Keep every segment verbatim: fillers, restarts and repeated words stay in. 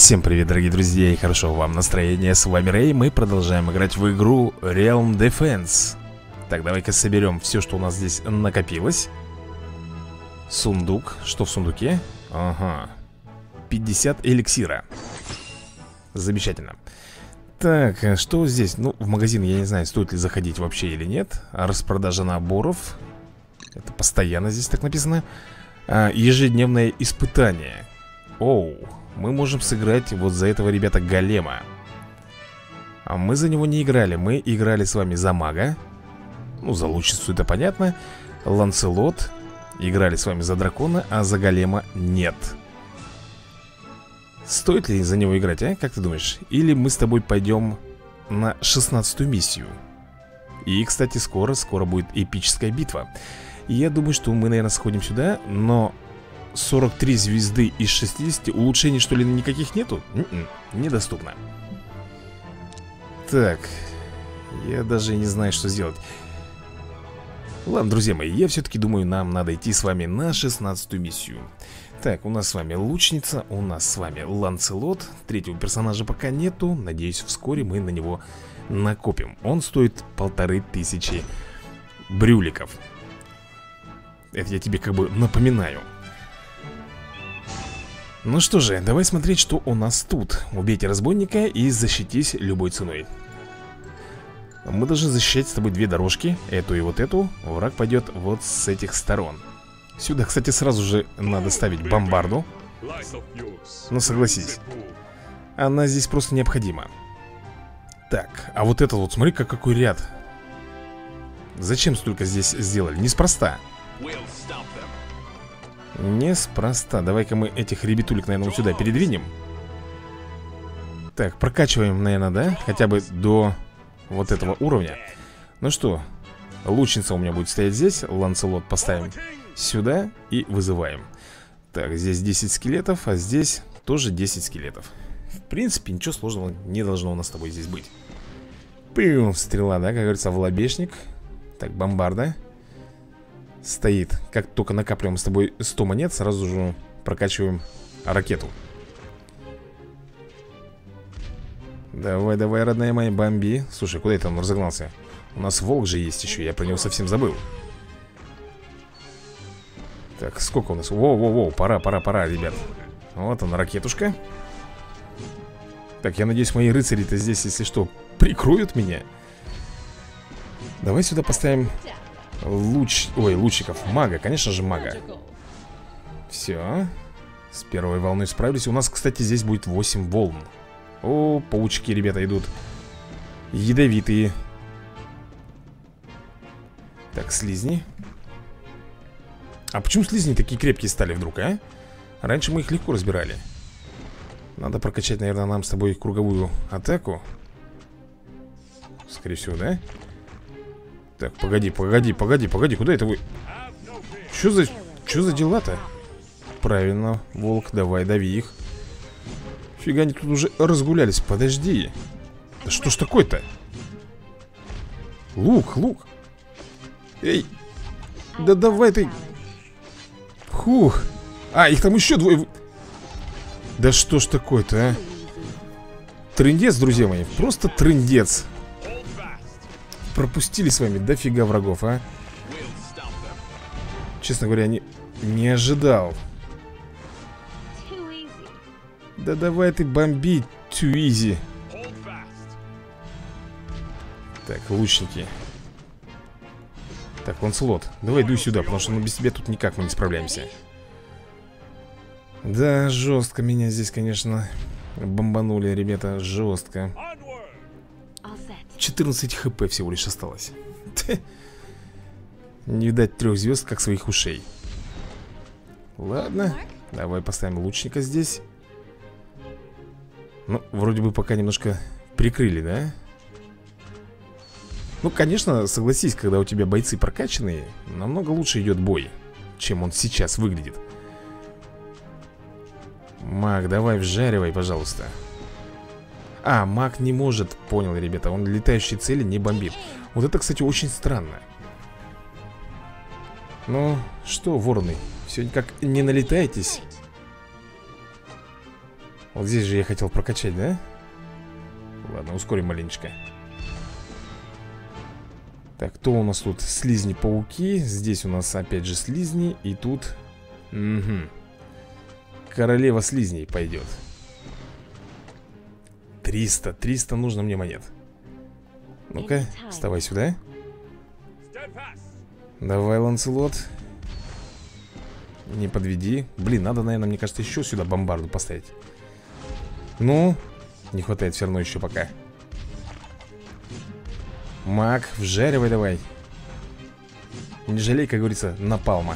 Всем привет, дорогие друзья, и хорошо вам настроение. С вами Рэй, мы продолжаем играть в игру Realm Defense. Так, давай-ка соберем все, что у нас здесь накопилось. Сундук, что в сундуке? Ага, пятьдесят эликсира. Замечательно. Так, что здесь? Ну, в магазин, я не знаю, стоит ли заходить вообще или нет. Распродажа наборов. Это постоянно здесь так написано. а, Ежедневное испытание. Оу, мы можем сыграть вот за этого, ребята, голема. А мы за него не играли. Мы играли с вами за мага. Ну, за лучницу это понятно. Ланцелот. Играли с вами за дракона, а за голема нет. Стоит ли за него играть, а? Как ты думаешь? Или мы с тобой пойдем на шестнадцатую миссию? И, кстати, скоро, скоро будет эпическая битва. И я думаю, что мы, наверное, сходим сюда. Но сорок три звезды из шестидесяти. Улучшений, что ли, никаких нету? Н-н, недоступно. Так, я даже не знаю, что сделать. Ладно, друзья мои, я все-таки думаю, нам надо идти с вами на шестнадцатую миссию. Так, у нас с вами лучница, у нас с вами Ланцелот. Третьего персонажа пока нету. Надеюсь, вскоре мы на него накопим. Он стоит полторы тысячи брюликов. Это я тебе как бы напоминаю. Ну что же, давай смотреть, что у нас тут. Убейте разбойника и защитись любой ценой. Мы должны защищать с тобой две дорожки. Эту и вот эту. Враг пойдет вот с этих сторон. Сюда, кстати, сразу же надо ставить бомбарду. Ну, согласись, она здесь просто необходима. Так, а вот это вот, смотри-ка, какой ряд. Зачем столько здесь сделали? Неспроста. Неспроста. Давай-ка мы этих ребятулек, наверное, вот сюда передвинем. Так, прокачиваем, наверное, да? Хотя бы до вот этого уровня. Ну что, лучница у меня будет стоять здесь. Ланцелот поставим сюда и вызываем. Так, здесь десять скелетов, а здесь тоже десять скелетов. В принципе, ничего сложного не должно у нас с тобой здесь быть. Пым, стрела, да, как говорится, в лобешник. Так, бомбарда стоит. Как только накапливаем с тобой сто монет, сразу же прокачиваем ракету. Давай, давай, родная моя, бомби. Слушай, куда это он разогнался? У нас волк же есть еще, я про него совсем забыл. Так, сколько у нас? Воу-воу-воу, пора, пора, пора, ребят. Вот он, ракетушка. Так, я надеюсь, мои рыцари-то здесь, если что, прикроют меня. Давай сюда поставим луч... Ой, лучников, мага, конечно же мага. Все. С первой волной справились. У нас, кстати, здесь будет восемь волн. О, паучки, ребята, идут. Ядовитые. Так, слизни. А почему слизни такие крепкие стали вдруг, а? Раньше мы их легко разбирали. Надо прокачать, наверное, нам с тобой круговую атаку. Скорее всего, да? Так, погоди, погоди, погоди, погоди, куда это вы? Что за... Что за дела-то? Правильно, волк, давай, дави их. Фига, они тут уже разгулялись, подожди. Да что ж такое-то? Лук, лук. Эй, да давай ты. Фух. А, их там еще двое. Да что ж такое-то, а? Трындец, друзья мои, просто трындец. Пропустили с вами дофига врагов, а? Честно говоря, не, не ожидал. Да давай ты бомби, too easy. Так, лучники. Так, Ланцелот, давай иду сюда, потому что ну, без тебя тут никак мы не справляемся. Да, жестко меня здесь, конечно, бомбанули, ребята, жестко. четырнадцать хп всего лишь осталось. Не видать трех звезд, как своих ушей. Ладно, давай поставим лучника здесь. Ну, вроде бы пока немножко прикрыли, да? Ну, конечно, согласись, когда у тебя бойцы прокачанные, намного лучше идет бой, чем он сейчас выглядит. Маг, давай вжаривай, пожалуйста. А, маг не может, понял, ребята, он летающие цели не бомбит. Вот это, кстати, очень странно. Ну, что, вороны, все никак не налетаетесь? Вот здесь же я хотел прокачать, да? Ладно, ускорим маленечко. Так, кто у нас тут? Слизни-пауки. Здесь у нас опять же слизни. И тут... Угу. Королева слизней пойдет. триста, триста нужно мне монет. Ну-ка, вставай сюда. Давай, Ланселот. Не подведи. Блин, надо, наверное, мне кажется, еще сюда бомбарду поставить. Ну, не хватает все равно еще пока. Маг, вжаривай давай. Не жалей, как говорится, напалма.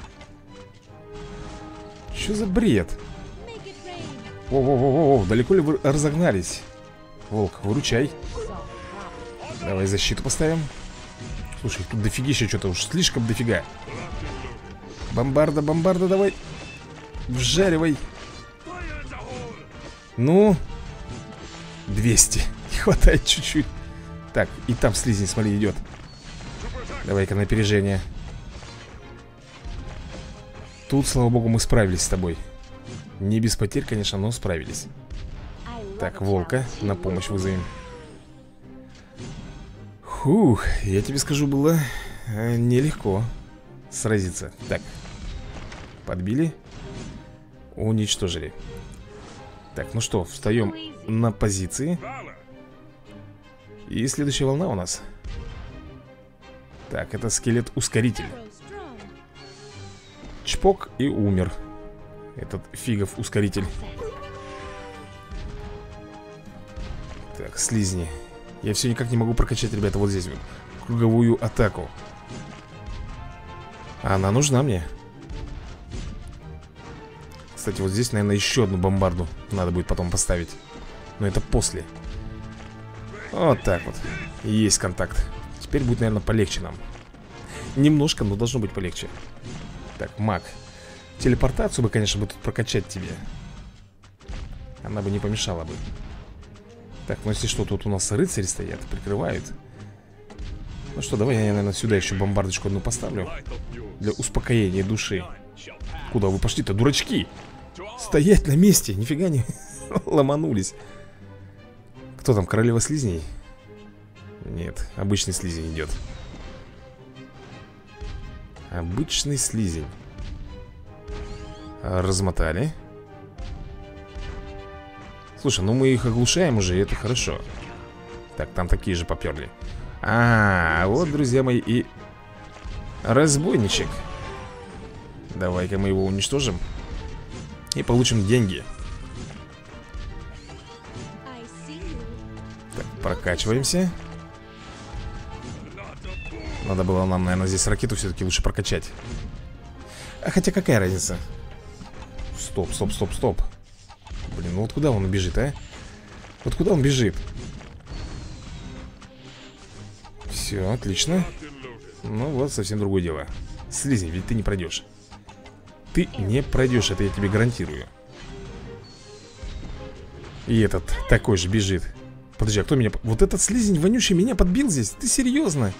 Что за бред? Воу-воу-воу-воу, далеко ли вы разогнались? Волк, выручай. Давай защиту поставим. Слушай, тут дофигища что-то, уж слишком дофига. Бомбарда, бомбарда, давай. Вжаривай. Ну, двести. Не хватает чуть-чуть. Так, и там слизень, смотри, идет. Давай-ка на опережение. Тут, слава богу, мы справились с тобой. Не без потерь, конечно, но справились. Так, волка на помощь вызовем. Фух, я тебе скажу, было э, нелегко сразиться. Так, подбили. Уничтожили. Так, ну что, встаем на позиции. И следующая волна у нас. Так, это скелет-ускоритель. Чпок и умер. Этот фигов ускоритель. Так, слизни. Я все никак не могу прокачать, ребята, вот здесь вот круговую атаку. Она нужна мне. Кстати, вот здесь, наверное, еще одну бомбарду надо будет потом поставить. Но это после. Вот так вот. Есть контакт. Теперь будет, наверное, полегче нам. Немножко, но должно быть полегче. Так, маг. Телепортацию бы, конечно, бы тут прокачать тебе. Она бы не помешала бы. Так, ну если что, тут у нас рыцари стоят, прикрывают. Ну что, давай я, наверное, сюда еще бомбардочку одну поставлю. Для успокоения души. Куда вы пошли-то, дурачки? Стоять на месте, нифига не ломанулись. Кто там, королева слизней? Нет, обычный слизень идет. Обычный слизень. Размотали. Слушай, ну мы их оглушаем уже, и это хорошо. Так, там такие же поперли. А, вот, друзья мои, и разбойничек. Давай-ка мы его уничтожим и получим деньги. Так, прокачиваемся. Надо было нам, наверное, здесь ракету все-таки лучше прокачать. А хотя какая разница? Стоп, стоп, стоп, стоп. Блин, ну вот куда он бежит, а? Вот куда он бежит? Все, отлично. Ну вот, совсем другое дело. Слизень, ведь ты не пройдешь. Ты не пройдешь, это я тебе гарантирую. И этот такой же бежит. Подожди, а кто меня... Вот этот слизень вонючий меня подбил здесь? Ты серьезно?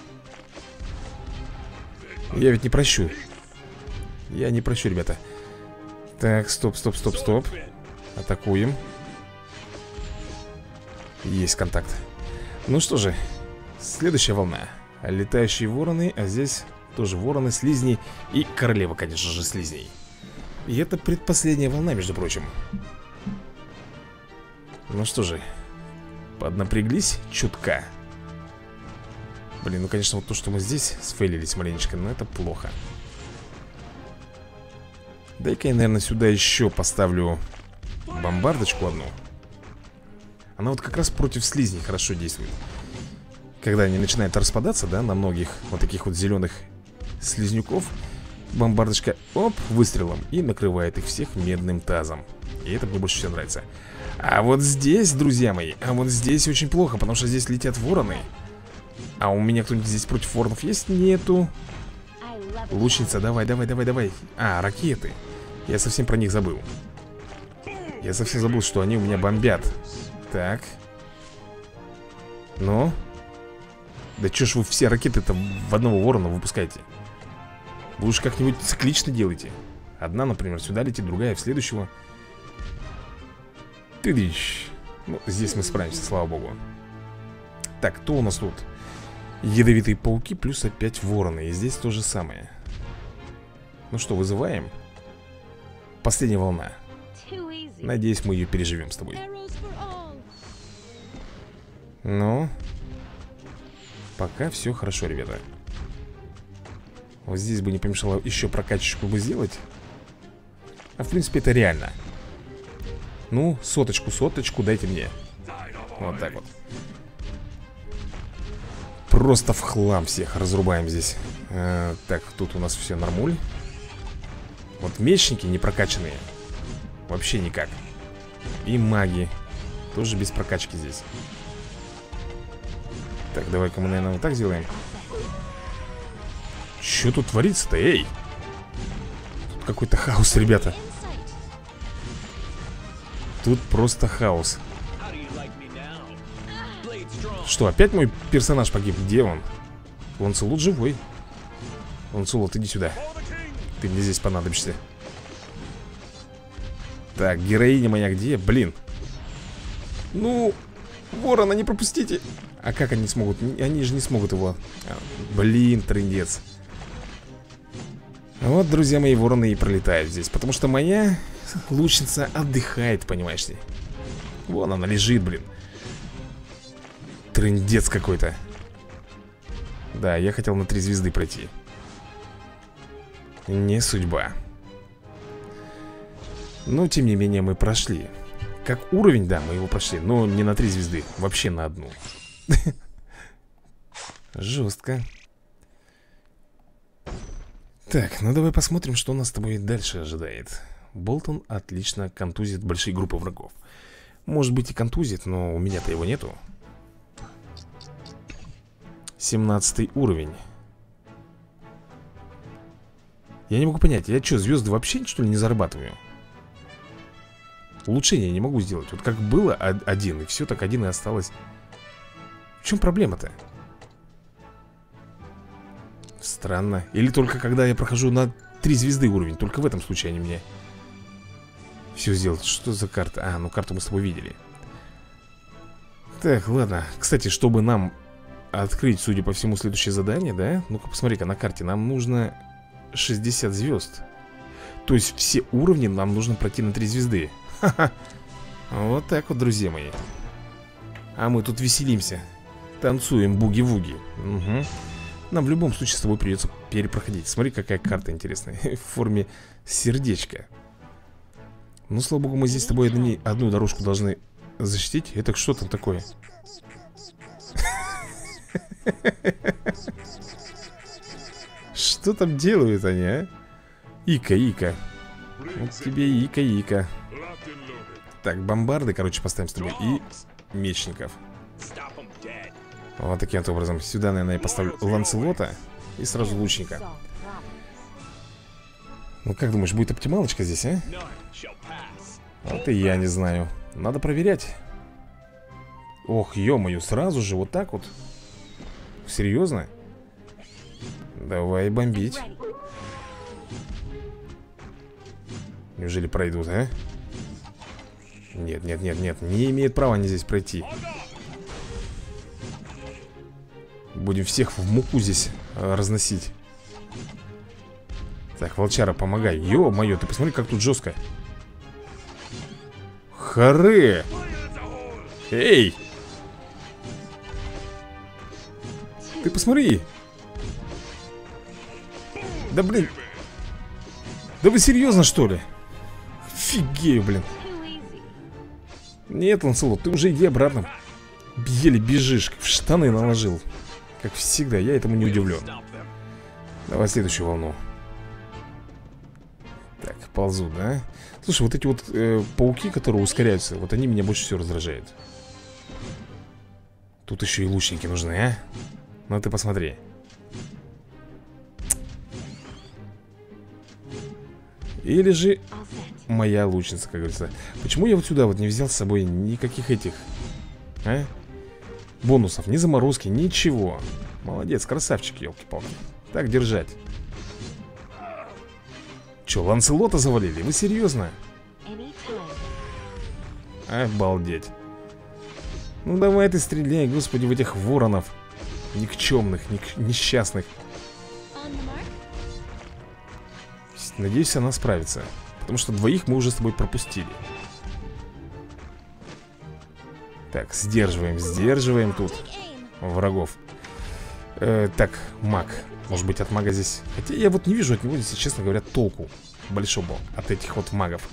Я ведь не прощу. Я не прощу, ребята. Так, стоп, стоп, стоп, стоп. Атакуем. Есть контакт. Ну что же, следующая волна. Летающие вороны, а здесь тоже вороны, слизни и королева, конечно же, слизней. И это предпоследняя волна, между прочим. Ну что же, поднапряглись чутка. Блин, ну конечно, вот то, что мы здесь сфейлились маленечко, но это плохо. Дай-ка я, наверное, сюда еще поставлю бомбардочку одну. Она вот как раз против слизней хорошо действует. Когда они начинают распадаться, да, на многих вот таких вот зеленых слизнюков, бомбардочка, оп, выстрелом и накрывает их всех медным тазом. И это мне больше всего нравится. А вот здесь, друзья мои, а вот здесь очень плохо, потому что здесь летят вороны. А у меня кто-нибудь здесь против воронов есть? Нету. Лучница, давай, давай, давай, давай. А, ракеты. Я совсем про них забыл. Я совсем забыл, что они у меня бомбят. Так. Ну. Да чё ж вы все ракеты-то в одного ворона выпускаете? Вы уж как-нибудь циклично делайте. Одна, например, сюда летит, другая в следующего. Тыдыщ. Ну, здесь мы справимся, слава богу. Так, кто у нас тут? Ядовитые пауки плюс опять вороны. И здесь то же самое. Ну что, вызываем? Последняя волна. Надеюсь, мы ее переживем с тобой. Ну, пока все хорошо, ребята. Вот здесь бы не помешало еще прокачечку бы сделать. А в принципе это реально. Ну, соточку, соточку дайте мне. Вот так вот. Просто в хлам всех разрубаем здесь. а, Так, тут у нас все нормуль. Вот мечники не прокачанные. Вообще никак. И маги тоже без прокачки здесь. Так, давай-ка мы, наверное, вот так сделаем. Что тут творится-то, эй? Тут какой-то хаос, ребята. Тут просто хаос. Что, опять мой персонаж погиб? Где он? Ланцелот живой. Ланцелот, иди сюда. Ты мне здесь понадобишься. Так, героиня моя где? Блин. Ну, ворона не пропустите. А как они смогут? Они же не смогут его. а, Блин, трындец. Вот, друзья мои, вороны и пролетают здесь. Потому что моя лучница отдыхает, понимаешь ли. Вон она лежит, блин. Трындец какой-то. Да, я хотел на три звезды пройти. Не судьба. Но, тем не менее, мы прошли. Как уровень, да, мы его прошли. Но не на три звезды, вообще на одну. Жестко. Так, ну давай посмотрим, что нас с тобой дальше ожидает. Болтон отлично контузит большие группы врагов. Может быть и контузит, но у меня-то его нету. семнадцатый уровень. Я не могу понять, я что, звезды вообще что ли не зарабатываю? Улучшение не могу сделать. Вот как было один, и все так один и осталось. В чем проблема-то? Странно. Или только когда я прохожу на три звезды уровень. Только в этом случае они мне все сделают. Что за карта? А, ну карту мы с тобой видели. Так, ладно. Кстати, чтобы нам открыть, судя по всему, следующее задание, да? Ну-ка, посмотри-ка на карте. Нам нужно шестьдесят звезд. То есть все уровни нам нужно пройти на три звезды. Ха-ха. Вот так вот, друзья мои. А мы тут веселимся. Танцуем буги-вуги. Угу. Нам в любом случае с тобой придется перепроходить. Смотри, какая карта интересная. В форме сердечка. Ну, слава богу, мы здесь с тобой одни, одну дорожку должны защитить. Это что там такое? Что там делают они, а? Ика, Ика. Вот тебе Ика, Ика. Так, бомбарды, короче, поставим с тобой. И мечников. Вот таким вот образом. Сюда, наверное, я поставлю Ланцелота и сразу лучника. Ну, как думаешь, будет оптималочка здесь, а? Вот и я не знаю. Надо проверять. Ох, ё-моё, сразу же вот так вот. Серьезно? Давай бомбить. Неужели пройдут, а? Нет, нет, нет, нет. Не имеет права они здесь пройти. Будем всех в муку здесь э, разносить. Так, волчара, помогай. Ё-моё, ты посмотри, как тут жестко. Харе! Эй! Ты посмотри! Да блин! Да вы серьезно, что ли? Офигею, блин. Нет, Ланселот, ты уже иди обратно. Еле бежишь, в штаны наложил. Как всегда, я этому не удивлен. Давай следующую волну. Так, ползут, да? Слушай, вот эти вот э, пауки, которые ускоряются, вот они меня больше всего раздражают. Тут еще и лучники нужны, а? Ну ты посмотри. Или же моя лучница, как говорится. Почему я вот сюда вот не взял с собой никаких этих, а? Бонусов, ни заморозки, ничего. Молодец, красавчик, елки-палки. Так держать. Че, Ланселота завалили? Вы серьезно? Обалдеть. Ну давай ты стреляй, господи, в этих воронов. Никчемных, ник несчастных. Надеюсь, она справится. Потому что двоих мы уже с тобой пропустили. Так, сдерживаем, сдерживаем тут врагов. э, Так, маг. Может быть, от мага здесь... Хотя я вот не вижу от него, если честно говоря, толку большого от этих вот магов.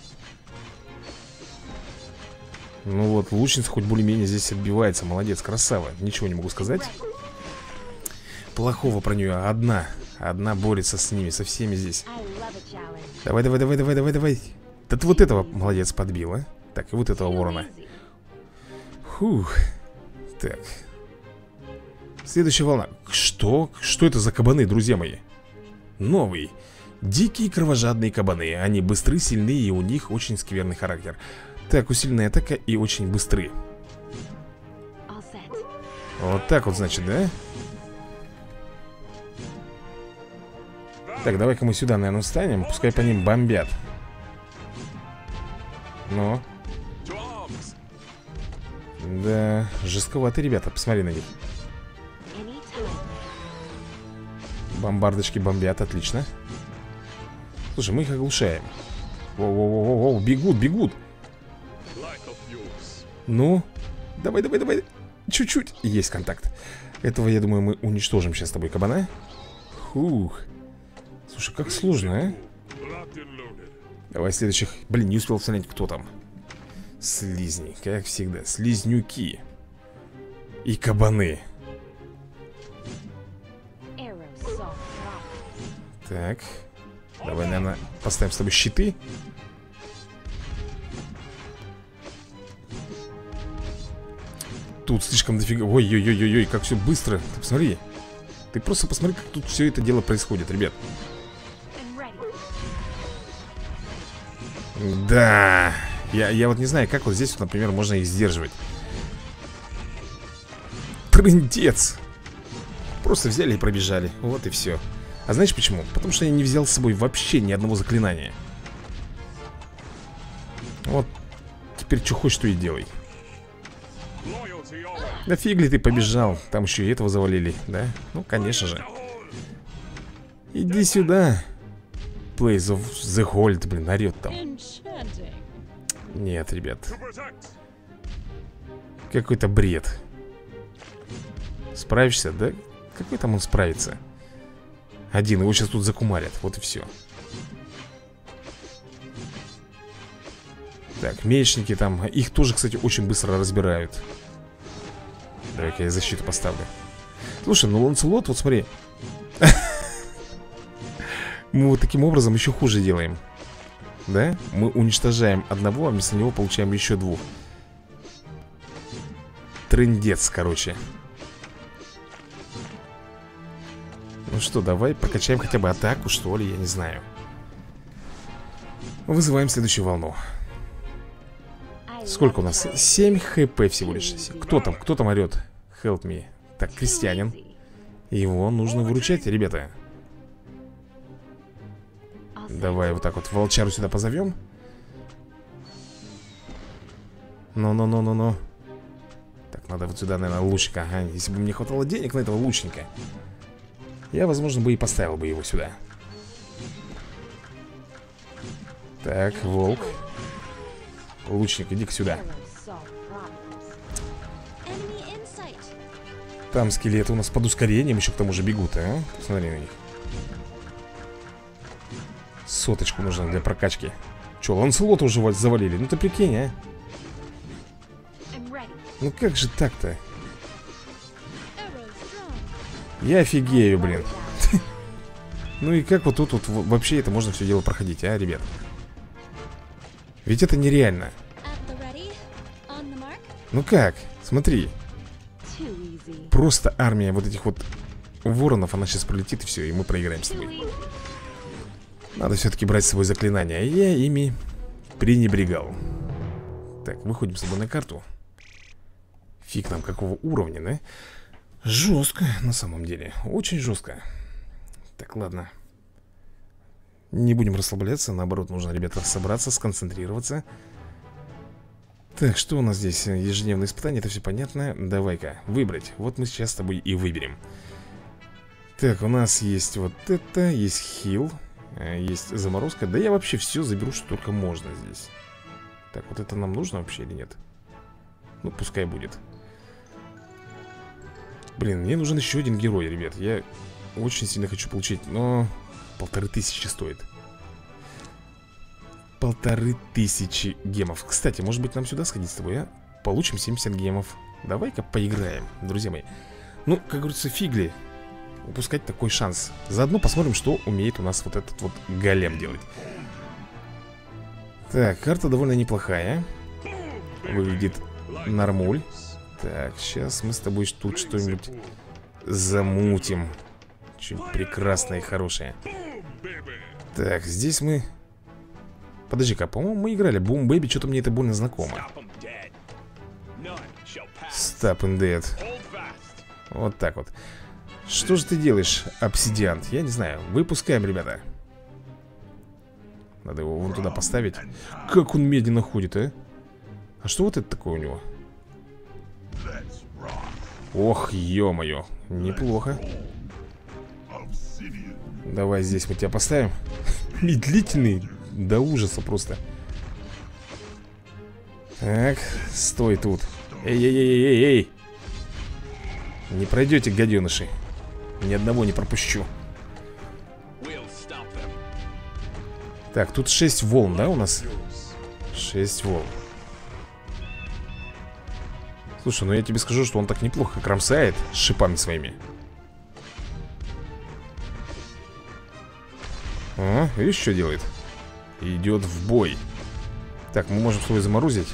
Ну вот, лучница хоть более-менее здесь отбивается. Молодец, красава, ничего не могу сказать. Плохого про нее одна. Одна борется с ними, со всеми здесь. Давай, давай, давай, давай, давай, давай. Да ты вот этого, молодец, подбила. Так, и вот этого ворона. Фух. Так. Следующая волна. Что? Что это за кабаны, друзья мои? Новый. Дикие кровожадные кабаны. Они быстры, сильны, и у них очень скверный характер. Так, усиленная атака и очень быстры. Вот так вот, значит, да? Так, давай-ка мы сюда, наверное, встанем. Пускай по ним бомбят. Ну. Да, жестковатые ребята, посмотри на них. Бомбардочки бомбят, отлично. Слушай, мы их оглушаем. Воу-воу-воу-воу, бегут, бегут. Ну, давай, давай, давай. Чуть-чуть, есть контакт. Этого, я думаю, мы уничтожим сейчас с тобой кабана. Фух. Слушай, как сложно, а? Давай следующих. Блин, не успел посмотреть, кто там. Слизни, как всегда. Слизнюки. И кабаны. Так. Давай, наверное, поставим с тобой щиты. Тут слишком дофига. Ой-ой-ой-ой, как все быстро. Ты посмотри. Ты просто посмотри, как тут все это дело происходит, ребят. Да. Я, я вот не знаю, как вот здесь, вот, например, можно их сдерживать. Трындец. Просто взяли и пробежали. Вот и все. А знаешь почему? Потому что я не взял с собой вообще ни одного заклинания. Вот. Теперь что хочешь, то и делай. Да фиг ли ты побежал? Там еще и этого завалили, да? Ну, конечно же. Иди сюда. Place of the Hold, блин, орет там. Нет, ребят. Какой-то бред. Справишься, да? Какой там он справится? Один, его сейчас тут закумарят, вот и все. Так, мечники там. Их тоже, кстати, очень быстро разбирают. Давай-ка я защиту поставлю. Слушай, ну Ланселот, вот смотри. Мы вот таким образом еще хуже делаем. Да? Мы уничтожаем одного, а вместо него получаем еще двух. Трындец, короче. Ну что, давай прокачаем хотя бы атаку, что ли, я не знаю. Вызываем следующую волну. Сколько у нас? семь хп всего лишь. Кто там? Кто там орет? Help me. Так, крестьянин. Его нужно выручать, ребята. Давай вот так вот волчару сюда позовем. Ну-ну-ну-ну-ну. Так, надо вот сюда, наверное, лучника. Ага, если бы мне хватало денег на этого лучника, я, возможно, бы и поставил бы его сюда. Так, волк. Лучник, иди-ка сюда. Там скелеты у нас под ускорением еще к тому же бегут, а? Посмотри на них. Соточку нужно для прокачки. Че, Ланселота уже завалили? Ну ты прикинь, а? Ну как же так-то? Я офигею, блин. Ну и как вот тут вот вообще это можно все дело проходить, а, ребят? Ведь это нереально. Ну как? Смотри. Просто армия вот этих вот воронов, она сейчас пролетит и все, и мы проиграем с тобой. Надо все-таки брать с собой заклинания. Я ими пренебрегал. Так, выходим с тобой на карту. Фиг нам какого уровня, да? Жестко, на самом деле. Очень жестко. Так, ладно. Не будем расслабляться. Наоборот, нужно, ребята, собраться, сконцентрироваться. Так, что у нас здесь? Ежедневное испытание, это все понятно. Давай-ка, выбрать. Вот мы сейчас с тобой и выберем. Так, у нас есть вот это, есть хил, есть заморозка. Да я вообще все заберу, что только можно здесь. Так, вот это нам нужно вообще или нет? Ну, пускай будет. Блин, мне нужен еще один герой, ребят. Я очень сильно хочу получить, но полторы тысячи стоит. Полторы тысячи гемов. Кстати, может быть нам сюда сходить с тобой, а? Получим семьдесят гемов. Давай-ка поиграем, друзья мои. Ну, как говорится, фигли упускать такой шанс. Заодно посмотрим, что умеет у нас вот этот вот голем делать. Так, карта довольно неплохая. Выглядит нормуль. Так, сейчас мы с тобой тут что-нибудь замутим. Чуть прекрасное и хорошее. Так, здесь мы... Подожди-ка, по-моему, мы играли Boom Baby, что-то мне это больно знакомо. Stop and Dead. Вот так вот. Что же ты делаешь, обсидиант? Я не знаю, выпускаем, ребята. Надо его вон туда поставить. Как он медленно ходит, а? А что вот это такое у него? Ох, ё-моё, неплохо. Давай здесь мы тебя поставим. Медлительный. До ужаса просто. Так, стой тут. Эй-эй-эй-эй-эй. Не пройдете, гаденыши. Ни одного не пропущу. Так, тут шесть волн, да, у нас? Шесть волн. Слушай, ну я тебе скажу, что он так неплохо кромсает шипами своими. А, видишь, что делает? Идет в бой. Так, мы можем свой заморозить.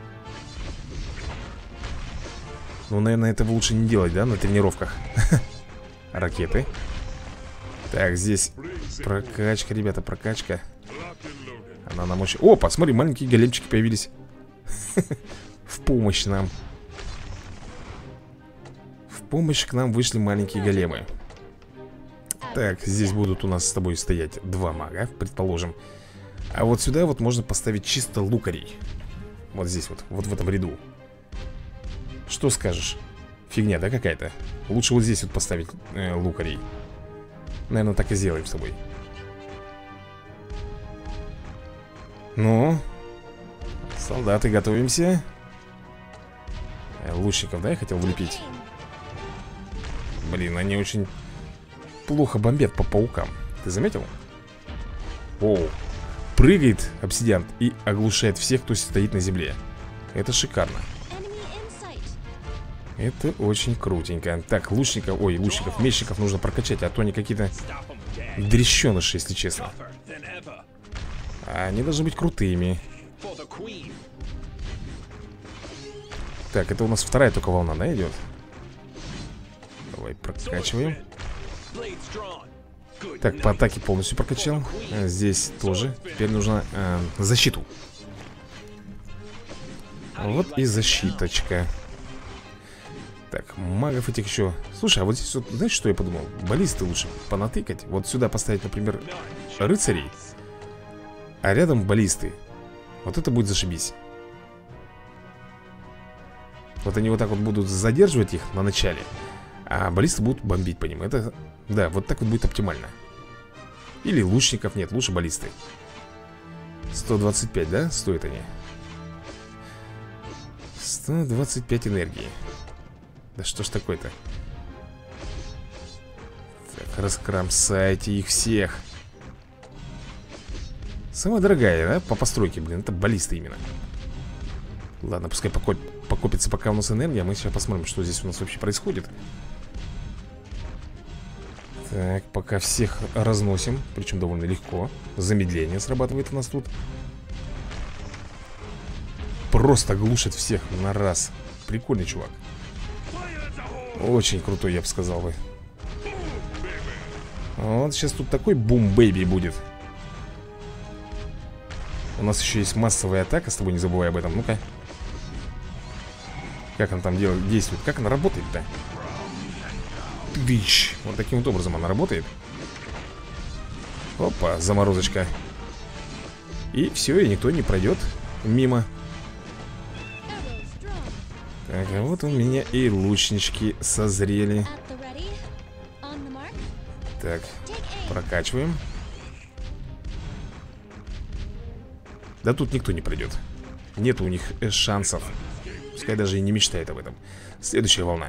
Ну, наверное, этого лучше не делать, да, на тренировках. Ракеты. Так, здесь прокачка, ребята, прокачка. Она нам очень... Опа, смотри, маленькие големчики появились. В помощь нам. В помощь к нам вышли маленькие големы. Так, здесь будут у нас с тобой стоять два мага, предположим. А вот сюда вот можно поставить чисто лукарей. Вот здесь вот, вот в этом ряду. Что скажешь? Фигня, да, какая-то? Лучше вот здесь вот поставить э, лукарей. Наверное, так и сделаем с тобой. Ну, солдаты, готовимся. э, Лучников, да, я хотел влепить. Блин, они очень плохо бомбят по паукам. Ты заметил? Оу. Прыгает обсидиант и оглушает всех, кто стоит на земле. Это шикарно. Это очень крутенько. Так, лучников, ой, лучников, мечников нужно прокачать. А то они какие-то дрещеныши, если честно. Они должны быть крутыми. Так, это у нас вторая только волна, да, идет? Давай прокачиваем. Так, по атаке полностью прокачал. Здесь тоже. Теперь нужно э, защиту. Вот и защиточка. Так, магов этих еще. Слушай, а вот здесь вот, знаешь, что я подумал? Баллисты лучше понатыкать. Вот сюда поставить, например, рыцарей. А рядом баллисты. Вот это будет зашибись. Вот они вот так вот будут задерживать их на начале, а баллисты будут бомбить по ним. Это, да, вот так вот будет оптимально. Или лучников нет, лучше баллисты. сто двадцать пять, да, стоят они? сто двадцать пять энергии. Да что ж такое-то? Так, раскромсайте их всех. Самая дорогая, да, по постройке, блин, это баллисты именно. Ладно, пускай покоп... покопится пока у нас энергия. Мы сейчас посмотрим, что здесь у нас вообще происходит. Так, пока всех разносим. Причем довольно легко. Замедление срабатывает у нас тут. Просто глушит всех на раз. Прикольный чувак. Очень крутой, я бы сказал бы. Вот сейчас тут такой бум-бэйби будет. У нас еще есть массовая атака, с тобой не забывай об этом. Ну-ка. Как она там делает, действует? Как она работает-то? Вич. Вот таким вот образом она работает. Опа, заморозочка. И все, и никто не пройдет мимо. Так, а вот у меня и лучнички созрели. Так, прокачиваем. Да тут никто не пройдет. Нет у них шансов. Пускай даже и не мечтает об этом. Следующая волна.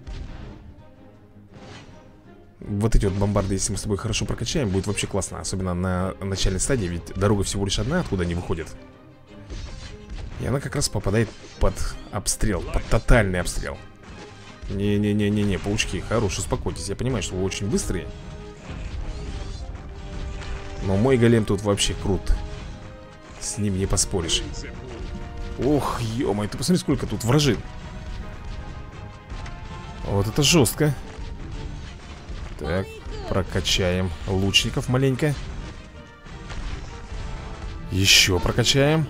Вот эти вот бомбарды, если мы с тобой хорошо прокачаем, будет вообще классно. Особенно на начальной стадии, ведь дорога всего лишь одна, откуда они выходят. И она как раз попадает под обстрел, под тотальный обстрел. Не-не-не-не-не, паучки, хорош, успокойтесь. Я понимаю, что вы очень быстрые. Но мой голем тут вообще крут. С ним не поспоришь. Ох, ё-моё, ты посмотри, сколько тут вражин. Вот это жестко. Так, прокачаем лучников маленько. Еще прокачаем.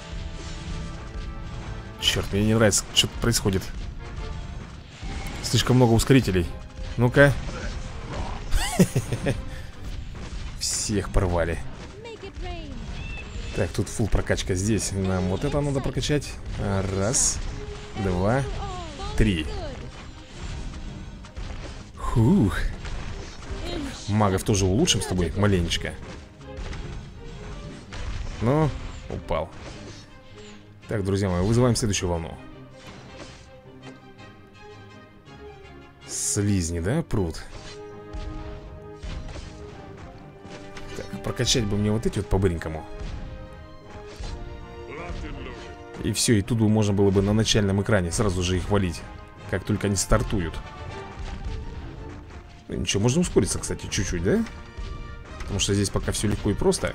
Черт, мне не нравится, что-то происходит. Слишком много ускорителей. Ну-ка. Всех порвали. Так, тут фулл прокачка. Здесь нам вот это надо прокачать. Раз, два, три. Фух. Магов тоже улучшим с тобой маленечко. Ну, упал. Так, друзья мои, вызываем следующую волну. Слизни, да, пруд? Так, прокачать бы мне вот эти вот по-быренькому. И все, и тут бы можно было бы на начальном экране сразу же их валить, как только они стартуют. Ну, ничего, можно ускориться, кстати, чуть-чуть, да? Потому что здесь пока все легко и просто.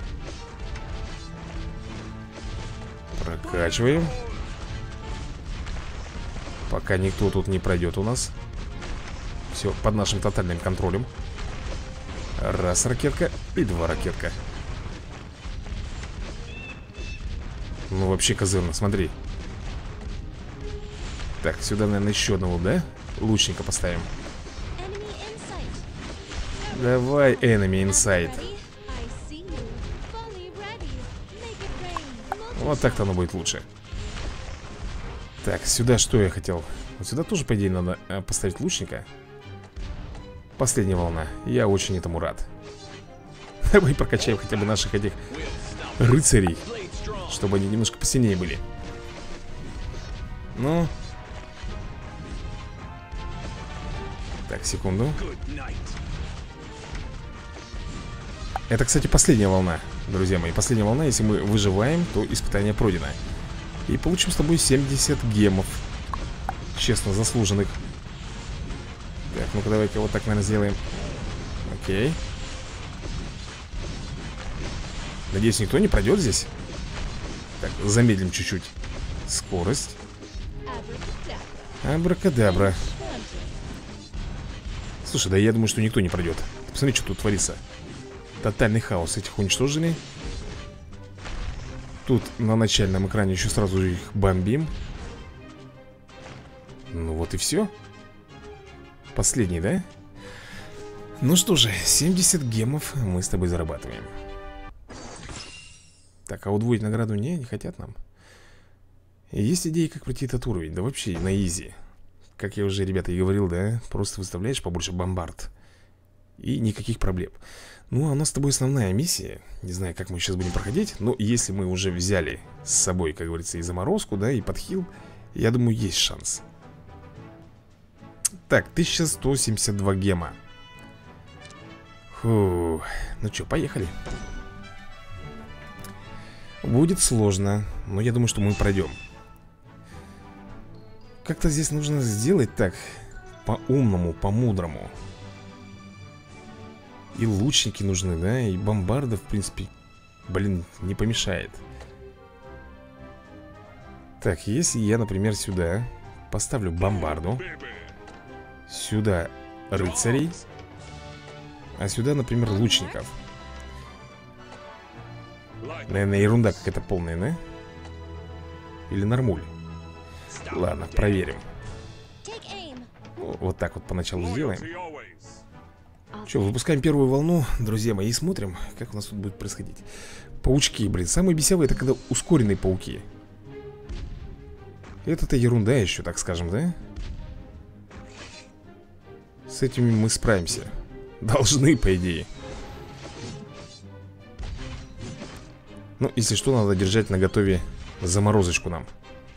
Прокачиваем. Пока никто тут не пройдет у нас. Все под нашим тотальным контролем. Раз ракетка и два ракетка. Ну вообще козырно, смотри. Так, сюда, наверное, еще одного, да? Лучника поставим. Давай, enemy inside. Вот так-то оно будет лучше. Так, сюда что я хотел? Вот сюда тоже, по идее, надо поставить лучника. Последняя волна. Я очень этому рад. Давай прокачаем хотя бы наших этих рыцарей, чтобы они немножко посильнее были. Ну. Так, секунду. Это, кстати, последняя волна, друзья мои. Последняя волна, если мы выживаем, то испытание пройдено. И получим с тобой семьдесят гемов. Честно, заслуженных. Так, ну-ка давай-ка вот так, наверное, сделаем. Окей. Надеюсь, никто не пройдет здесь. Так, замедлим чуть-чуть скорость. Абракадабра. Слушай, да я думаю, что никто не пройдет. Ты посмотри, что тут творится. Тотальный хаос. Этих уничтожили. Тут на начальном экране еще сразу же их бомбим. Ну вот и все. Последний, да? Ну что же, семьдесят гемов мы с тобой зарабатываем. Так, а удвоить награду не, не хотят нам. Есть идеи, как пройти этот уровень? Да вообще на изи. Как я уже, ребята, и говорил, да? Просто выставляешь побольше бомбард. И никаких проблем. Ну, а у нас с тобой основная миссия. Не знаю, как мы сейчас будем проходить. Но если мы уже взяли с собой, как говорится, и заморозку, да, и подхил, я думаю, есть шанс. Так, тысяча сто семьдесят два гема. Фу. Ну что, поехали. Будет сложно, но я думаю, что мы пройдем. Как-то здесь нужно сделать так, по-умному, по-мудрому. И лучники нужны, да, и бомбарда, в принципе, блин, не помешает. Так, если я, например, сюда поставлю бомбарду, сюда рыцарей, а сюда, например, лучников. Наверное, ерунда какая-то полная, да? Или нормуль? Ладно, проверим. Вот так вот поначалу сделаем. Что, выпускаем первую волну, друзья мои, и смотрим, как у нас тут будет происходить. Паучки, блин, самые бесявые — это когда ускоренные пауки. Это-то ерунда еще, так скажем, да? С этими мы справимся. Должны, по идее. Ну, если что, надо держать наготове заморозочку нам.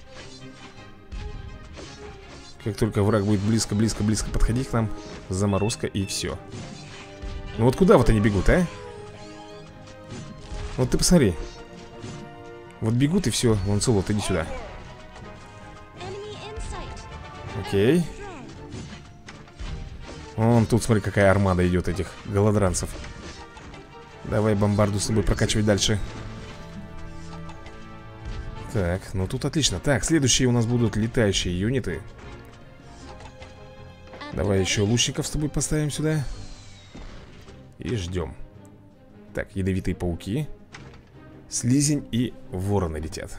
Как только враг будет близко-близко-близко подходить к нам, заморозка и все. Ну вот куда вот они бегут, а? Вот ты посмотри. Вот бегут и все. Ланцелот, иди сюда. Окей. Вон тут, смотри, какая армада идет этих голодранцев. Давай бомбарду с тобой прокачивать дальше. Так, ну тут отлично. Так, следующие у нас будут летающие юниты. Давай еще лучников с тобой поставим сюда. И ждем. Так, ядовитые пауки, слизень и вороны летят.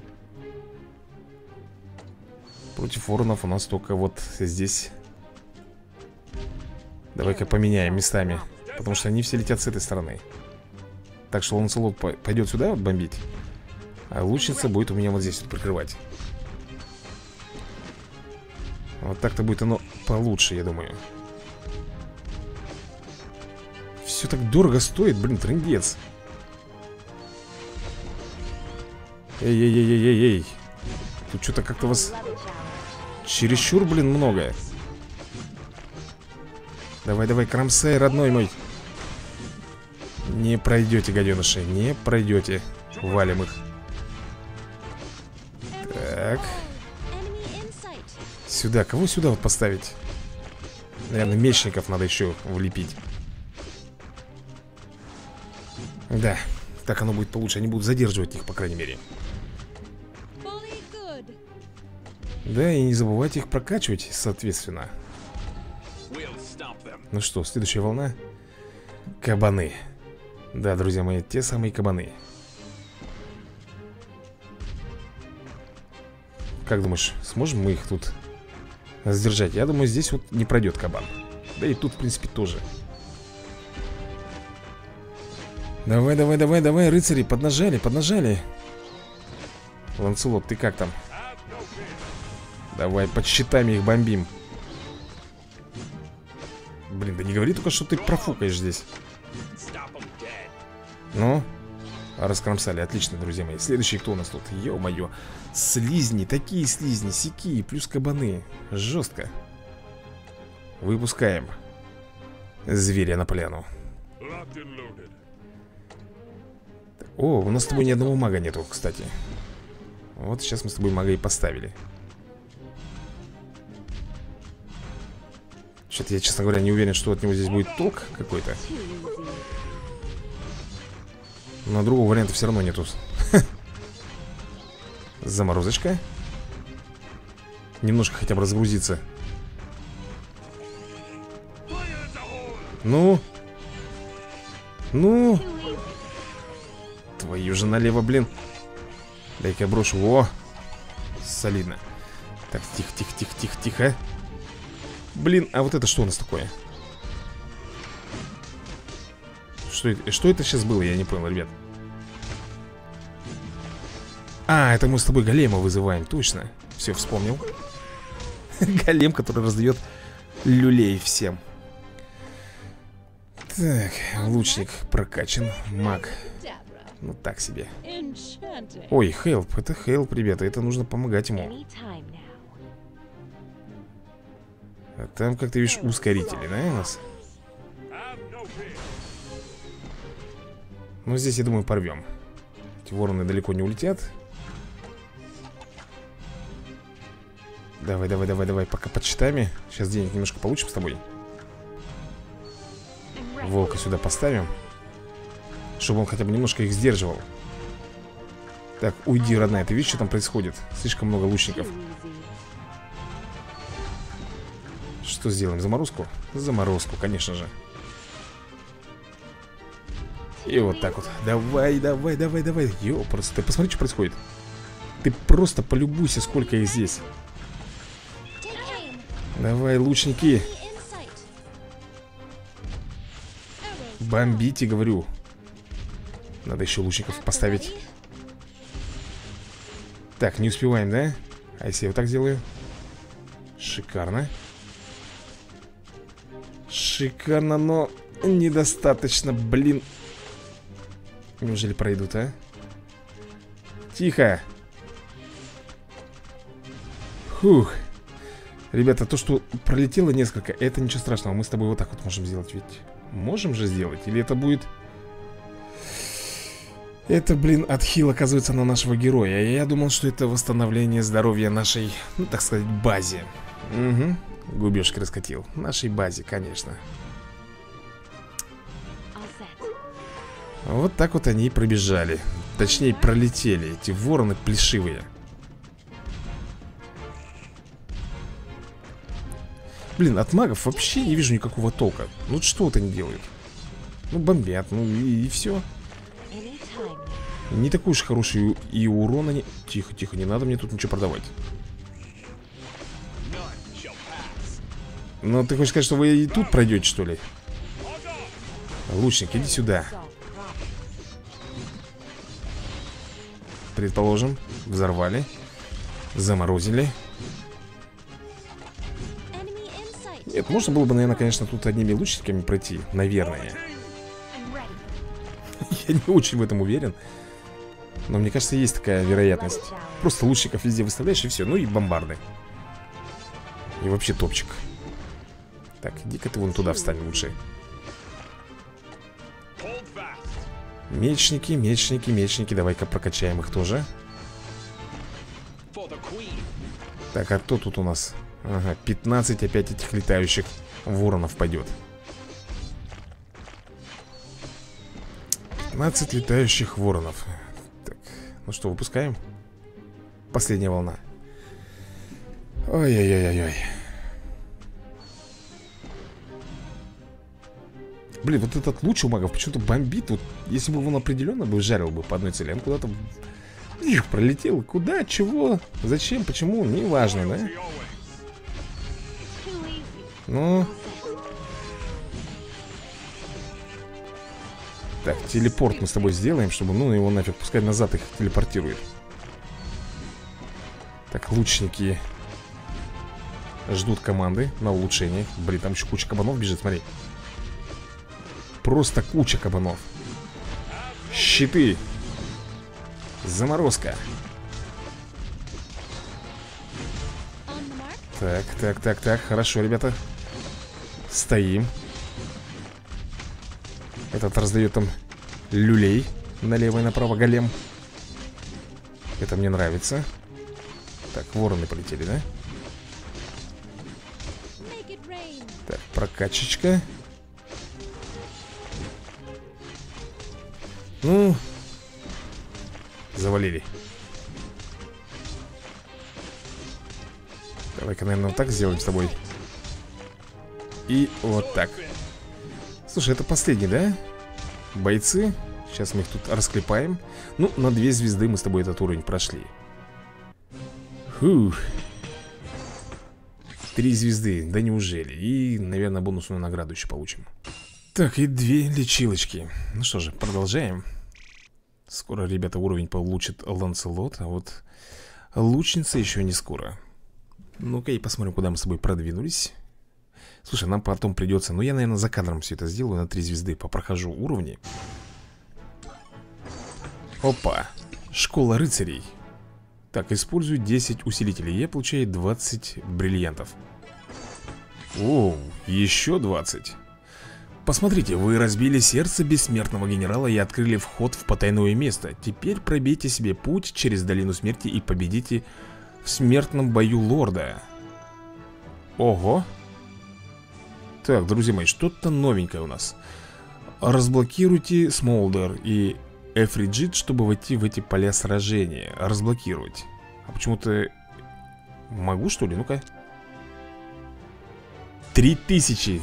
Против воронов у нас только вот здесь. Давай-ка поменяем местами, потому что они все летят с этой стороны. Так что Ланселот пойдет сюда вот бомбить, а лучница будет у меня вот здесь вот прикрывать. Вот так-то будет оно получше, я думаю. Все так дорого стоит, блин, трындец. Эй-эй-эй-эй-эй. Тут что-то как-то вас чересчур, блин, много. Давай-давай, кромсай, родной мой. Не пройдете, гаденыши, не пройдете. Валим их. Так. Сюда, кого сюда вот поставить? Наверное, мечников надо еще влепить. Да, так оно будет получше. Они будут задерживать их, по крайней мере. Да, и не забывайте их прокачивать, соответственно. Ну что, следующая волна. Кабаны. Да, друзья мои, те самые кабаны. Как думаешь, сможем мы их тут сдержать? Я думаю, здесь вот не пройдет кабан. Да и тут, в принципе, тоже. Давай, давай, давай, давай, рыцари, поднажали, поднажали. Ланцелот, ты как там? Давай, под щитами их бомбим. Блин, да не говори только, что ты профукаешь здесь. Ну, раскромсали, отлично, друзья мои. Следующий кто у нас тут? Ё-моё. Слизни, такие слизни, сякие, плюс кабаны. Жестко. Выпускаем зверя на поляну. О, у нас с тобой ни одного мага нету, кстати. Вот сейчас мы с тобой мага и поставили. Что-то я, честно говоря, не уверен, что от него здесь будет толк какой-то. Но другого варианта все равно нету. Заморозочка. Немножко хотя бы разгрузиться. Ну. Ну. Твою же налево, блин. Дай-ка брошу. О, солидно. Так, тихо, тихо, тихо, тихо, тихо. Блин, а вот это что у нас такое? Что это, что это сейчас было? Я не понял, ребят. А, это мы с тобой голема вызываем, точно. Все, вспомнил. Голем, который раздает люлей всем. Так, лучник прокачан. Маг. Ну так себе. Ой, хелп, это хелп, ребята. Это нужно помогать ему. А там, как ты видишь, ускорители, да, у нас? Ну, здесь, я думаю, порвем. Эти вороны далеко не улетят. Давай, давай, давай, давай, пока под щитами. Сейчас денег немножко получим с тобой. Волка сюда поставим, чтобы он хотя бы немножко их сдерживал. Так, уйди, родная, ты видишь, что там происходит? Слишком много лучников. Что сделаем? Заморозку? Заморозку, конечно же. И вот так вот. Давай, давай, давай, давай. Ё, просто ты посмотри, что происходит. Ты просто полюбуйся, сколько их здесь. Давай, лучники. Бомбите, говорю. Надо еще лучников поставить. Так, не успеваем, да? А если я вот так сделаю? Шикарно. Шикарно, но недостаточно, блин. Неужели пройдут, а? Тихо. Фух. Ребята, то, что пролетело несколько, это ничего страшного. Мы с тобой вот так вот можем сделать. Ведь можем же сделать? Или это будет... Это, блин, отхил, оказывается, на нашего героя. Я думал, что это восстановление здоровья нашей, ну, так сказать, базе. Угу. Губежки раскатил. Нашей базе, конечно. Вот так вот они и пробежали. Точнее, пролетели. Эти вороны плешивые. Блин, от магов вообще не вижу никакого толка. Ну что вот они делают? Ну, бомбят, ну и, и все. Не такой уж хороший и урон они... Тихо, тихо, не надо мне тут ничего продавать. Ну, ты хочешь сказать, что вы и тут пройдете, что ли? Лучник, иди сюда. Предположим, взорвали. Заморозили. Нет, можно было бы, наверное, конечно, тут одними лучниками пройти. Наверное. Я не очень в этом уверен. Но мне кажется, есть такая вероятность. Просто лучников везде выставляешь и все. Ну и бомбарды. И вообще топчик. Так, иди-ка ты вон туда встань лучше. Мечники, мечники, мечники. Давай-ка прокачаем их тоже. Так, а кто тут у нас? Ага, пятнадцать опять этих летающих воронов пойдет. пятнадцать летающих воронов. Так, ну что, выпускаем? Последняя волна. Ой-ой-ой-ой-ой. Блин, вот этот луч у магов почему-то бомбит. Вот если бы он определенно бы жарил бы по одной цели, он куда-то пролетел. Куда, чего, зачем, почему, неважно, да? Ну. Так, телепорт мы с тобой сделаем, чтобы, ну, его нафиг, пускай назад их телепортирует. Так, лучники ждут команды на улучшение. Блин, там еще куча кабанов бежит, смотри. Просто куча кабанов. Щиты. Заморозка. Так, так, так, так, хорошо, ребята. Стоим. Этот раздает там люлей налево и направо, голем. Это мне нравится. Так, вороны полетели, да? Так, прокачечка. Ну, завалили. Давай-ка, наверное, вот так сделаем с тобой. И вот так. Слушай, это последний, да? Бойцы. Сейчас мы их тут расклепаем. Ну, на две звезды мы с тобой этот уровень прошли. Фух. Три звезды, да неужели? И, наверное, бонусную награду еще получим. Так, и две лечилочки. Ну что же, продолжаем. Скоро, ребята, уровень получит Ланселот. А вот лучница еще не скоро. Ну-ка и посмотрим, куда мы с тобой продвинулись. Слушай, нам потом придется... Ну, я, наверное, за кадром все это сделаю. На три звезды попрохожу уровни. Опа. Школа рыцарей. Так, использую десять усилителей. Я получаю двадцать бриллиантов. Оу, еще двадцать. Посмотрите, вы разбили сердце бессмертного генерала и открыли вход в потайное место. Теперь пробейте себе путь через долину смерти и победите в смертном бою лорда. Ого. Так, друзья мои, что-то новенькое у нас. Разблокируйте Смолдер и Эфриджит, чтобы войти в эти поля сражения. Разблокировать. А почему-то... Могу, что ли? Ну-ка. Три тысячи.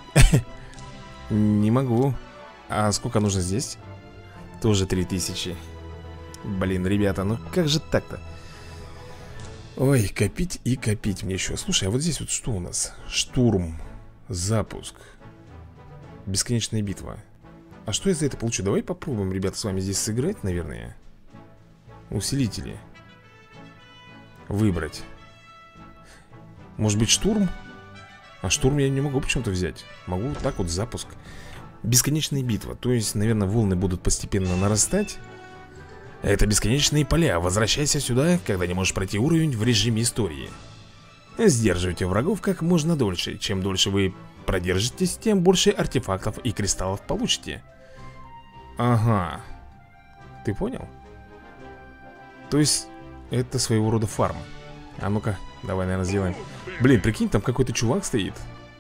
Не могу. А сколько нужно здесь? Тоже три тысячи. Блин, ребята, ну как же так-то? Ой, копить и копить мне еще. Слушай, а вот здесь вот что у нас? Штурм. Запуск. Бесконечная битва. А что я за это получу? Давай попробуем, ребята, с вами здесь сыграть, наверное. Усилители. выбрать. Может быть, штурм? А штурм я не могу почему-то взять. Могу вот так вот запуск. Бесконечная битва. То есть, наверное, волны будут постепенно нарастать. Это бесконечные поля. Возвращайся сюда, когда не можешь пройти уровень в режиме истории. Сдерживайте врагов как можно дольше. Чем дольше вы продержитесь, тем больше артефактов и кристаллов получите. Ага. Ты понял? То есть, это своего рода фарм. А ну-ка, давай, наверное, сделаем. Блин, прикинь, там какой-то чувак стоит.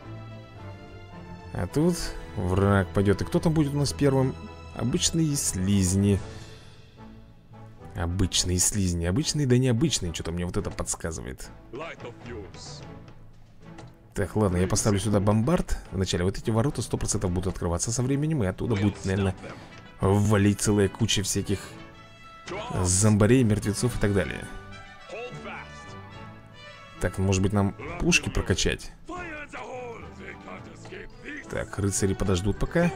А тут враг пойдет. И кто там будет у нас первым? Обычные слизни. Обычные слизни. Обычные, да необычные. Что-то мне вот это подсказывает. Так, ладно, я поставлю сюда бомбард. Вначале вот эти ворота сто процентов будут открываться со временем. И оттуда будет, наверное, ввалить целая куча всяких зомбарей, мертвецов и так далее. Так, может быть, нам пушки прокачать? Так, рыцари подождут пока.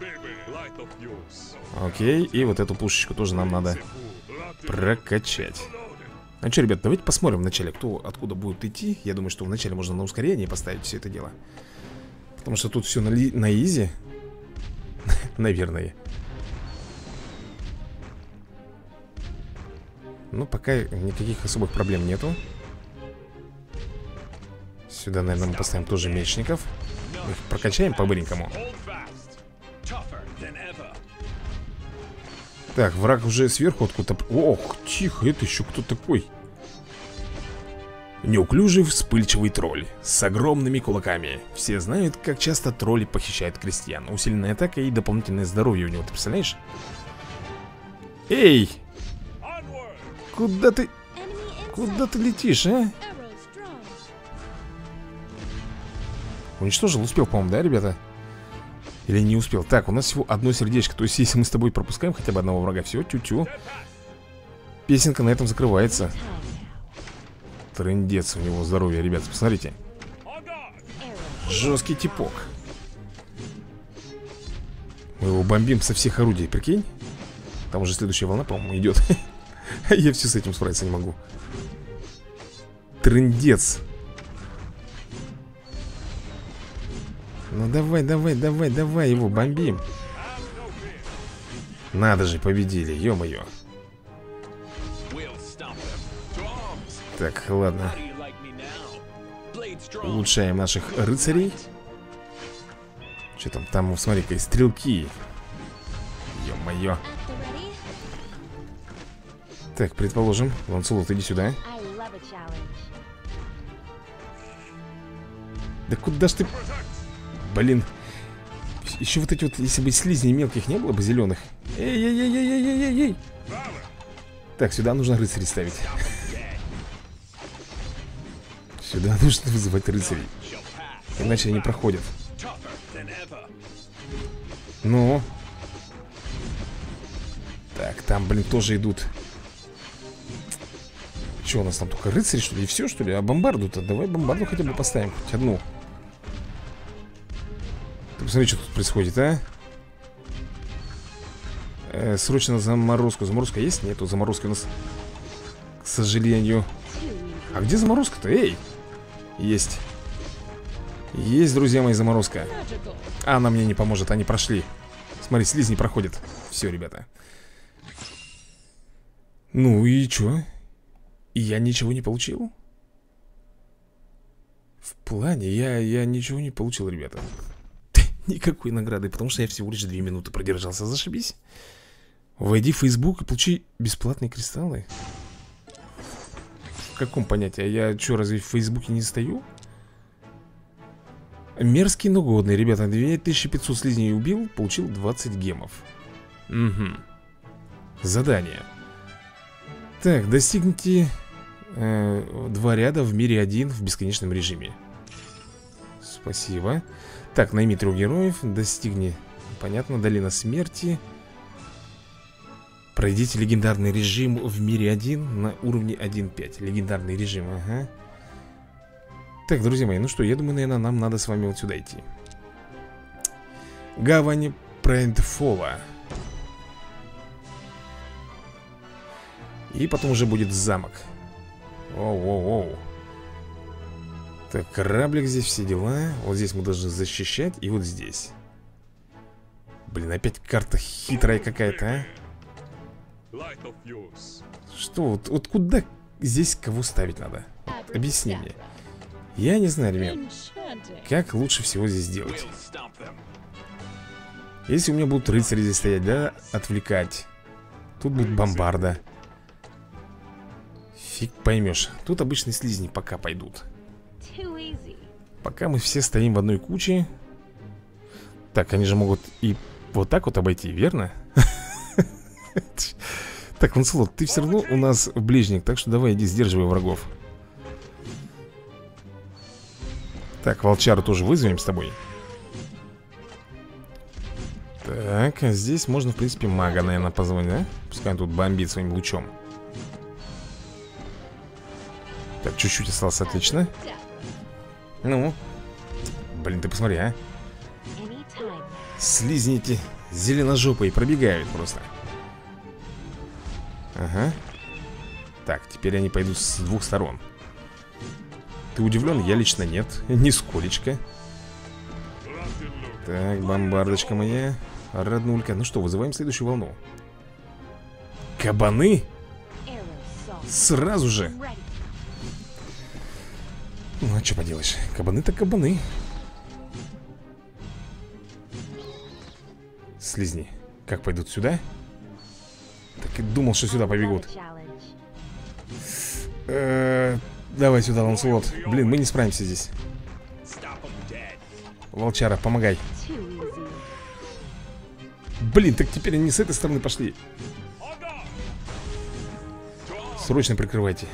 Окей, и вот эту пушечку тоже нам надо прокачать. Ну что, ребят, давайте посмотрим вначале, кто откуда будет идти. Я думаю, что вначале можно на ускорение поставить все это дело. Потому что тут все на, ли... на изи. Наверное. Ну, пока никаких особых проблем нету. Сюда, наверное, мы поставим тоже мечников. Их прокачаем по-быренькому. Так, враг уже сверху откуда-то... Ох, тихо, это еще кто такой? Неуклюжий вспыльчивый тролль с огромными кулаками. Все знают, как часто тролли похищают крестьян. Усиленная атака и дополнительное здоровье у него, ты представляешь? Эй! Куда ты... Куда ты летишь, а? Уничтожил, успел, по-моему, да, ребята? Или не успел? Так, у нас всего одно сердечко. То есть, если мы с тобой пропускаем хотя бы одного врага, все, тю-тю. Песенка на этом закрывается. Трындец у него здоровья, ребята, посмотрите. Жесткий типок. Мы его бомбим со всех орудий, прикинь? Там уже следующая волна, по-моему, идет. Я все с этим справиться не могу. Трындец. Ну давай, давай, давай, давай его бомбим. Надо же, победили, ё-моё. Так, ладно. Улучшаем наших рыцарей. Что там? Там, смотри-ка, и стрелки. Ё-моё. Так, предположим, Ланцелот, иди сюда. Да куда ж ты... Блин. Еще вот эти вот, если бы слизней мелких не было бы, зеленых. Эй-эй-эй-эй-эй-эй-эй. Так, сюда нужно рыцарей ставить. Сюда нужно вызывать рыцарей. Иначе они проходят. Ну. Так, там, блин, тоже идут. Что у нас там, только рыцари, что ли? И все, что ли? А бомбарду-то? Давай бомбарду хотя бы поставим. Хоть одну. Ты посмотри, что тут происходит, а? Э, срочно заморозку. Заморозка есть? Нету заморозки у нас, к сожалению. А где заморозка-то? Эй! Есть. Есть, друзья мои, заморозка. А она мне не поможет, они прошли. Смотри, слизни проходят. Все, ребята. Ну и чё? И я ничего не получил? В плане, я, я ничего не получил, ребята. Никакой награды, потому что я всего лишь две минуты продержался. Зашибись. Войди в Facebook и получи бесплатные кристаллы. В каком понятии? Я что, разве в Фейсбуке не стою? Мерзкий, но годный, ребята. две тысячи пятьсот слизней убил, получил двадцать гемов. Угу. Задание. Так, достигните э, два ряда в мире один в бесконечном режиме. Спасибо. Так, найми трех героев. Достигни, понятно, долина смерти. Пройдите легендарный режим в мире один на уровне один пять. Легендарный режим, ага. Так, друзья мои, ну что, я думаю, наверное, нам надо с вами вот сюда идти. Гавань Прайндфола. И потом уже будет замок. Оу-оу-оу. Так, кораблик здесь, все дела. Вот здесь мы должны защищать. И вот здесь. Блин, опять карта хитрая какая-то, а? Что, вот, вот куда здесь кого ставить надо? Вот, объясни мне. Я не знаю, ребят, как лучше всего здесь делать. Если у меня будут рыцари здесь стоять, да, отвлекать. Тут будет бомбарда. Фиг поймешь. Тут обычные слизни пока пойдут. Пока мы все стоим в одной куче. Так, они же могут и вот так вот обойти, верно? Так, Ланселот, ты все равно у нас ближник, так что давай иди сдерживай врагов. Так, волчару тоже вызовем с тобой. Так, а здесь можно, в принципе, мага, наверное, позвонить, да? Пускай он тут бомбит своим лучом. Так, чуть-чуть осталось, отлично. Ну. Блин, ты посмотри, а. Слизни эти зеленожопые пробегают просто. Ага. Так, теперь они пойдут с двух сторон. Ты удивлен? Я лично нет. Нисколечко. Так, бомбардочка моя. Роднулька. Ну что, вызываем следующую волну. Кабаны? Сразу же. Ну, а что поделаешь? Кабаны-то кабаны. Слизни. Как пойдут сюда? Так и думал, что сюда побегут. Э-э, давай сюда, Ланселот. Блин, мы не справимся здесь. Волчара, помогай. Блин, так теперь они с этой стороны пошли. Срочно прикрывайте.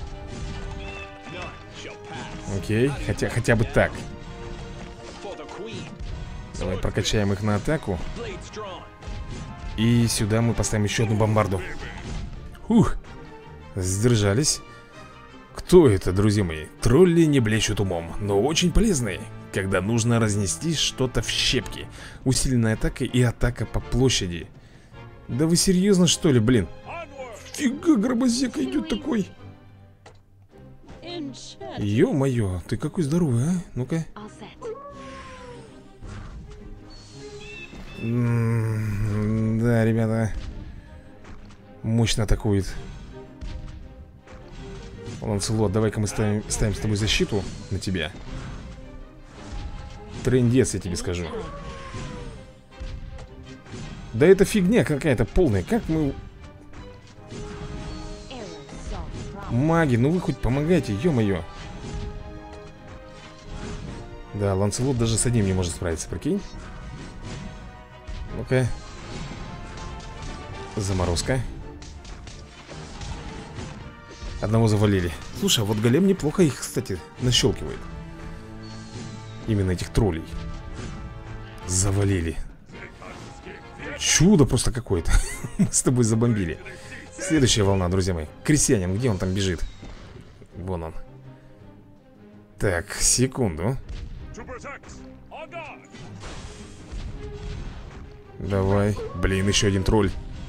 Окей, хотя, хотя бы так. Давай прокачаем их на атаку. И сюда мы поставим еще одну бомбарду. Ух, сдержались. Кто это, друзья мои? Тролли не блещут умом, но очень полезные, когда нужно разнести что-то в щепки. Усиленная атака и атака по площади. Да вы серьезно, что ли, блин? Фига, гробозека идет такой. Ё-моё, ты какой здоровый, а? Ну-ка. Да, ребята. Мощно атакует. Ланселот, давай-ка мы ставим, ставим с тобой защиту на тебя. Трындец, я тебе скажу. Да это фигня какая-то полная. Как мы... Маги, ну вы хоть помогайте, ё-моё. Да, Ланселот даже с одним не может справиться, прикинь. Ну-ка. Заморозка. Одного завалили. Слушай, а вот голем неплохо их, кстати, нащелкивает. Именно этих троллей. Завалили. Чудо просто какое-то. Мы с тобой забомбили. Следующая волна, друзья мои. Крестьянин, где он там бежит? Вон он. Так, секунду. Давай. Блин, еще один тролль.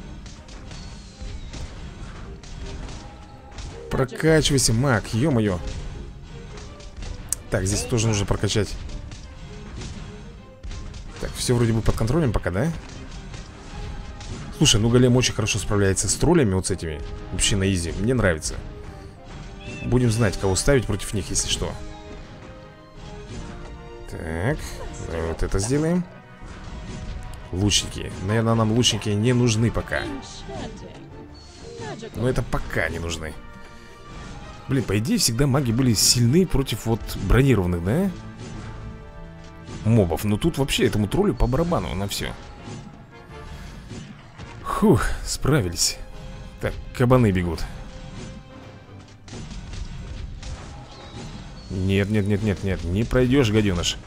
Прокачивайся, маг, ё-моё. Так, здесь тоже нужно прокачать. Так, все вроде бы под контролем пока, да? Слушай, ну голем очень хорошо справляется с троллями вот с этими. Вообще на изи, мне нравится. Будем знать, кого ставить против них, если что. Так, вот это сделаем. Лучники. Наверное, нам лучники не нужны пока. Но это пока не нужны. Блин, по идее, всегда маги были сильны против вот бронированных, да? Мобов. Но тут вообще этому троллю по барабану на все. Фух, справились. Так, кабаны бегут. Нет, нет, нет, нет, нет. Не пройдешь, гаденыш.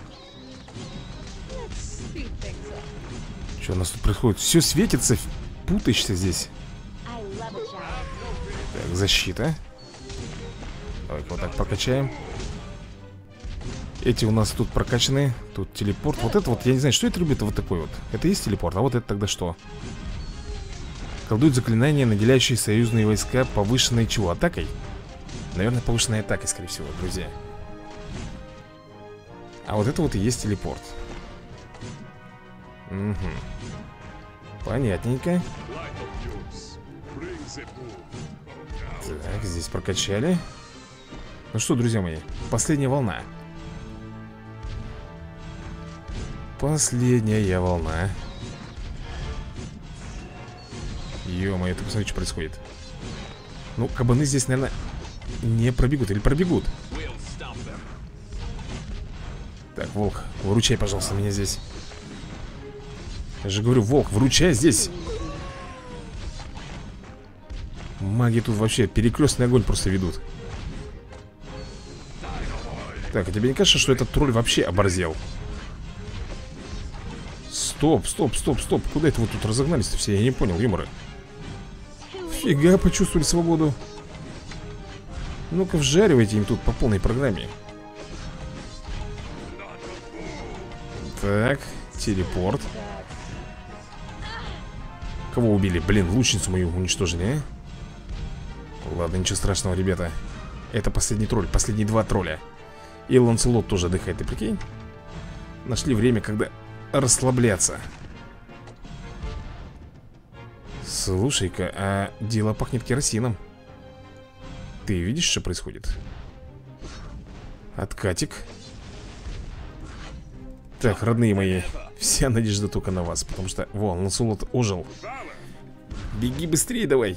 Что у нас тут происходит? Все светится, путаешься здесь. Так, защита. Давай-ка вот так прокачаем. Эти у нас тут прокачаны. Тут телепорт. Вот это вот, я не знаю, что это любит вот такой вот. Это есть телепорт, а вот это тогда что? Колдует заклинание, наделяющее союзные войска повышенной чего? Атакой? Наверное, повышенная атака, скорее всего, друзья. А вот это вот и есть телепорт. Угу. Понятненько. Так, здесь прокачали. Ну что, друзья мои, последняя волна. Последняя волна. Ё-моё, ты посмотри, что происходит. Ну, кабаны здесь, наверное, не пробегут. Или пробегут. Так, волк, выручай, пожалуйста, меня здесь. Я же говорю, волк, выручай здесь. Маги тут вообще перекрестный огонь просто ведут. Так, а тебе не кажется, что этот тролль вообще оборзел? Стоп, стоп, стоп, стоп. Куда это вы тут разогнались-то все? Я не понял, юмора. Фига, почувствовали свободу. Ну-ка, вжаривайте им тут по полной программе. Так, телепорт. Кого убили? Блин, лучницу мою уничтожили, а? Ладно, ничего страшного, ребята. Это последний тролль, последние два тролля. И Ланселот тоже отдыхает, ты прикинь? Нашли время, когда расслабляться. Слушай-ка, а дело пахнет керосином. Ты видишь, что происходит? Откатик. Так, родные мои, вся надежда только на вас. Потому что, вон, Ланселот ожил. Беги быстрее давай.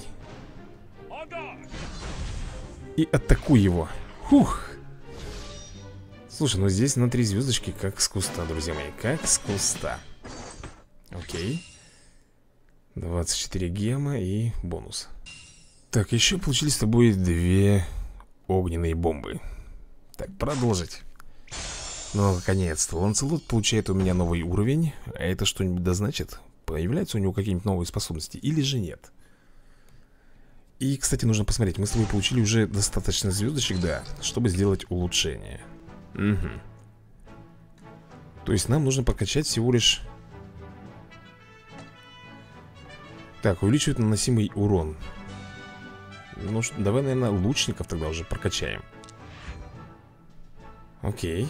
И атакуй его. Фух. Слушай, ну здесь на три звездочки как с куста, друзья мои. Как с куста. Окей. двадцать четыре гема и бонус. Так, еще получились с тобой две огненные бомбы. Так, продолжить. Ну, наконец-то, Ланселот получает у меня новый уровень. А это что-нибудь да значит? Появляются у него какие-нибудь новые способности или же нет? И, кстати, нужно посмотреть. Мы с тобой получили уже достаточно звездочек, да, чтобы сделать улучшение. Угу. То есть нам нужно прокачать всего лишь... Так, увеличивает наносимый урон. Ну, давай, наверное, лучников тогда уже прокачаем. Окей.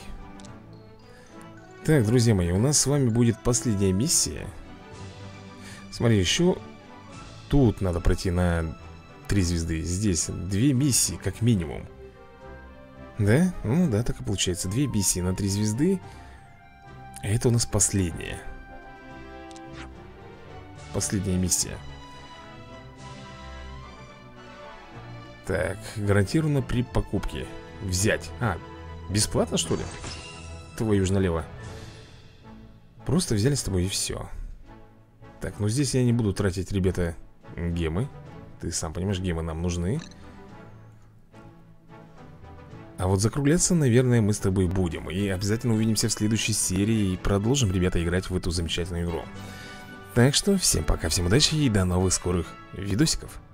Так, друзья мои, у нас с вами будет последняя миссия. Смотри, еще тут надо пройти на три звезды. Здесь две миссии, как минимум. Да? Ну да, так и получается. Две миссии на три звезды. А это у нас последняя. Последняя миссия. Так, гарантированно при покупке. Взять. А, бесплатно, что ли? Твою же налево. Просто взяли с тобой и все. Так, ну здесь я не буду тратить, ребята, гемы. Ты сам понимаешь, гемы нам нужны. А вот закругляться, наверное, мы с тобой будем. И обязательно увидимся в следующей серии. И продолжим, ребята, играть в эту замечательную игру. Так что, всем пока, всем удачи и до новых скорых видосиков.